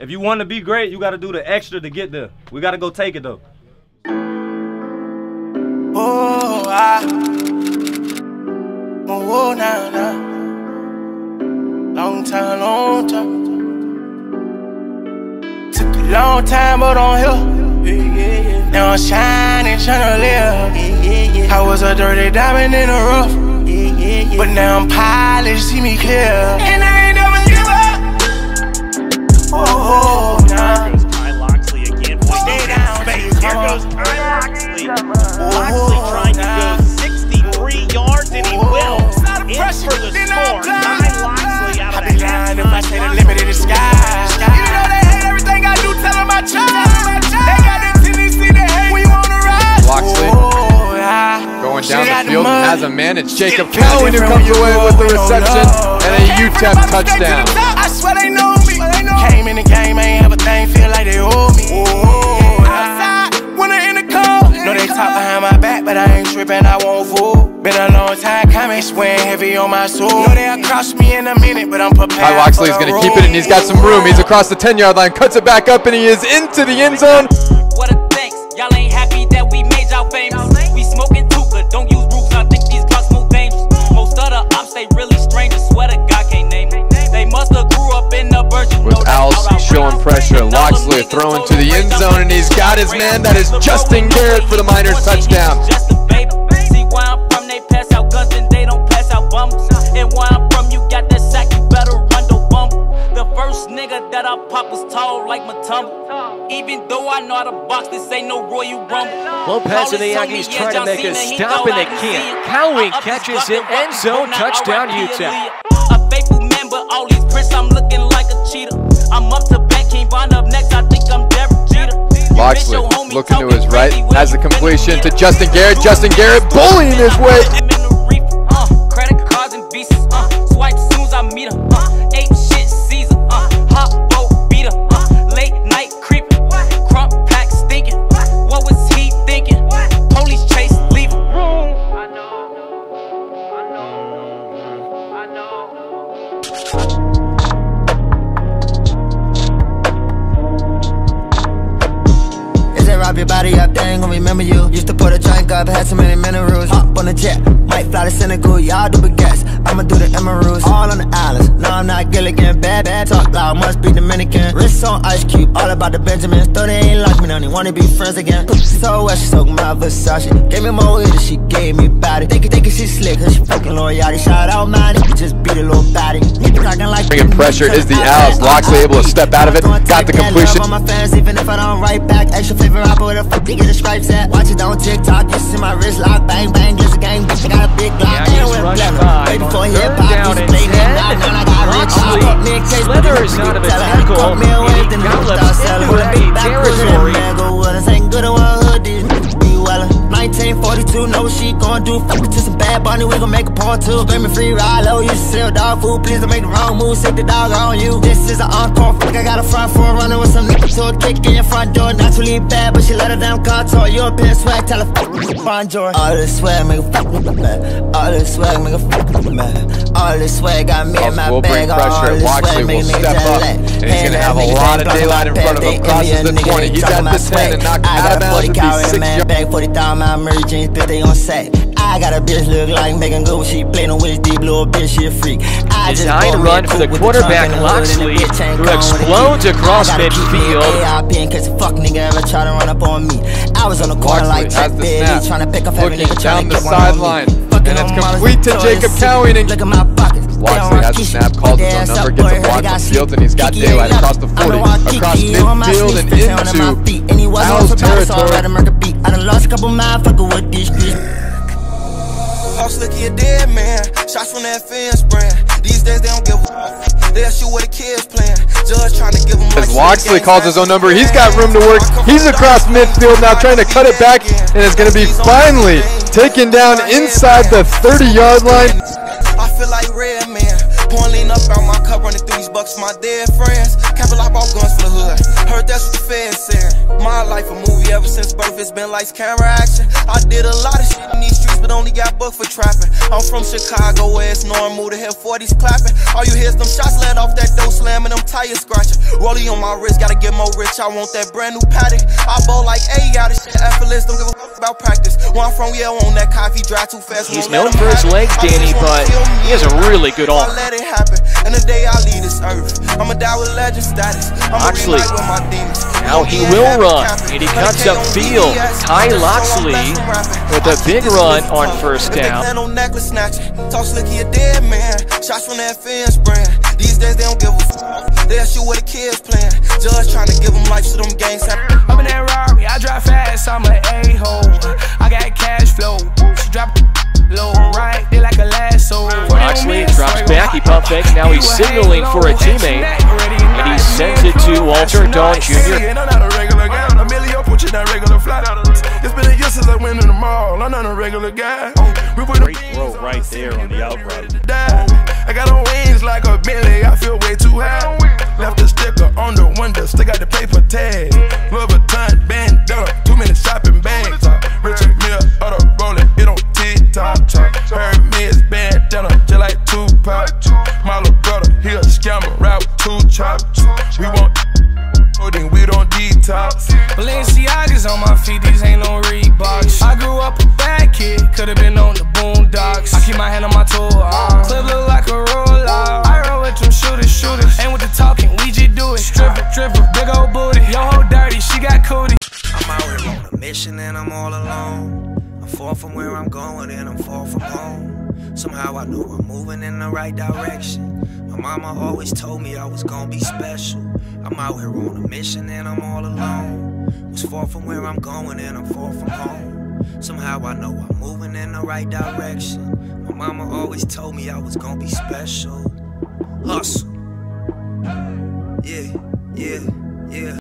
If you want to be great, you got to do the extra to get there. We got to go take it, though. Oh, nah. Long time. Took a long time, but on here. Now I'm shining, tryna live. I was a dirty diamond in the rough. But now I'm polished, see me clear. And I ain't never give up. Oh, nah. Here goes Kai Locksley again. Stay down, space. Here goes Kai Locksley. Locksley trying to go 63 yards, and he will. In for the score. Kai Locksley out of I be lying if I say the limit of the sky. You know they hate everything I do, tell them I try. They got the tendency to hate when you wanna ride. Locksley going down the field and has a man. It's Jacob Cowan who comes away with the reception and a UTEP touchdown. I swear they know me. Came in the game, ain't have a thing, feel like they owe me. Outside, when they in the cold. Know they talk behind my back, but I ain't tripping, I won't fool. Been a long time coming, it's weighing heavy on my soul. Know they'll cross me in a minute, but I'm prepared. Kai Locksley is going to keep it, and he's got some room. He's across the 10-yard line, cuts it back up, and he is into the end zone. What a thanks, y'all ain't happy that we made y'all famous. We smoking Tuka, don't use roofs, I think these blocks move dangerous. Most of the ops, they really strangers, swear to God can't name them. They must have grew up in the Virgin. With Owls showing pressure, Locksley throwing to the end zone, and he's got his man. That is Justin Garrett for the Miners touchdown. See where I'm from, they pass out guns and they don't pass out bums. And where I'm from, you got that sack, you better run the bumble. The first nigga that I pop was tall like Matumbo. Even though I know how to box, this ain't no Royal Rumble. Low pass of the Aggies trying to make a stop and they can't. Cowan catches it, end zone, touchdown UTEP. A faithful man, but all these prints, I'm looking like a cheater. I'm up to bat, can't wind up next, I think I'm Derek Jeter. Locksley looking to his right, has the completion to Justin Garrett. Justin Garrett bullying his way. Credit cards and visas, swipe soon as I meet her. Ape shit Caesar, hot boat beater, late night creeping, crump pack stinking. What was he thinking? Police chase leaving. I know. Wrap your body up, they ain't gon' remember you. Used to put a drink up, had so many minerals. Hop on the jet, might fly to Senegal, y'all do baguettes. I'ma do the Emeralds, all on the islands. No, I'm not Gilligan, bad, talk loud, must be Dominican. Wrists on ice cube, all about the Benjamins. Though they ain't like me, don't even wanna be friends again. So what, she soaking my Versace. Gave me more hit, she gave me body. Thinking she slick, cause she fucking loyalty. Shout out mine, just beat a little body. Like bringing pressure is the Owls. Locksley able to step out of it, got the completion. On my fans, even if I don't write back. Extra favorite rapper, where the fuck they get the stripes at? Watch it on TikTok, you see my wrist lock, bang bang, it's a gang, bitch. I got a big block, and with leather. Waiting for hip hop, he's playing that. Now I got rich, slithers out of a tackle, and he got left into territory. 1942, know what she gon' do. Fuck to some bad bunny, we gon' make a part two. Screaming free ride low, you sell dog food. Please don't make the wrong move, sick the dog on you. This is an encore, fuck, I got a front four running with some niggas to a kick in your front door. Naturally bad, but she let her damn car tour. European swag, tell her fuck bonjour. All this swag make a fuck mad. All this swag make a fuck mad. All this swag got me in my bag. All this swag make niggas jealous. And he's gonna have a lot of daylight in front of him. Crosses the 20, he's at the 10 and knocked out of bounds with these 6 yards. Bag 40,000, my merge jeans, but they on sack. I got a bitch look like Megan Good when she play no with deep little bitch, she a freak. Design run for the quarterback Locksley, who explodes across midfield. AIP in case a fuck nigga ever try to run up on me. I was on the corner like Jack Bitty, trying to pick up every nigga trying to get one on me. And it's complete to Jacob Cowan. Look at my pockets. Locksley has the snap, calls his own number, gets a block from Fields, and he's got daylight across the 40, across midfield and into Owls territory. I done lost a couple miles fucking with these streets. Hawks look at a dead man, shots from that fence brand. These days they don't give a they'll shoot what the kids playing. Judge trying to give them. As Locksley calls his own number, he's got room to work. He's across midfield now, trying to cut it back, and it's going to be finally taken down inside the 30-yard line. I feel like Red Man, pouring lean up on my cup, running through these bucks for my dead friends. Capital I bought guns for the hood. Heard that's what the feds saying? My life a movie ever since birth, it's been lights, camera, action. I did a lot of shit in these streets, but only got booked for trapping. I'm from Chicago, where it's normal to hear 40s clapping. All you hear is them shots land off that dough slam and them tires scratching. Rollie on my wrist, gotta get more rich, I want that brand new paddock. I bowl like A, got this shit effortless, don't give a fuck about practice. Where I'm from, yeah, on that coffee, drive too fast. He's known for his legs, Danny, but he has a really good arm. I let it happen, and the day I leave this earth, I'ma die with legend status. Locksley, now he will run, and he cuts up field. Kai Locksley with a big run on first down. Talk slicky, a dead man. Shots from that fence brand. These days they don't give a fuck. They ask you what the kids playing. Judge trying to give them life to them gangs. I'm in that Rari, I drive fast, I'm an a-hole. I got cash flow. She drop low, right? They like a lasso. Locksley drops back, he pump fakes. Now he's signaling for a teammate, and he sends it to Walter Dawn Jr. It's been a year since I went in the mall. I'm not a regular guy. Great throw right there on the out route. I got on wings like a Bentley. I feel way too high. Left the sticker on the window. Still got the paper tag. Louis Vuitton bandana. 2 minute shopping bags. Richard Mille, auto rolling. It on TikTok. Hermes bandana. Just like Tupac. My little brother, he a scammer. Ride with 2 chops. We want then we don't detox. Balenciagas on my feet, these ain't no Reeboks. I grew up a bad kid, could've been on the boondocks. I keep my hand on my tool, clip look like a roller. I roll with them shooters. Ain't with the talking, we just do it. Stripper, big old booty. Yo, hoe dirty, she got cootie. I'm out here on a mission and I'm all alone. I'm far from where I'm going and I'm far from home. Somehow I know I'm moving in the right direction. My mama always told me I was gonna be special. I'm out here on a mission and I'm all alone. Was far from where I'm going and I'm far from home. Somehow I know I'm moving in the right direction. My mama always told me I was gonna be special. Hustle. Yeah.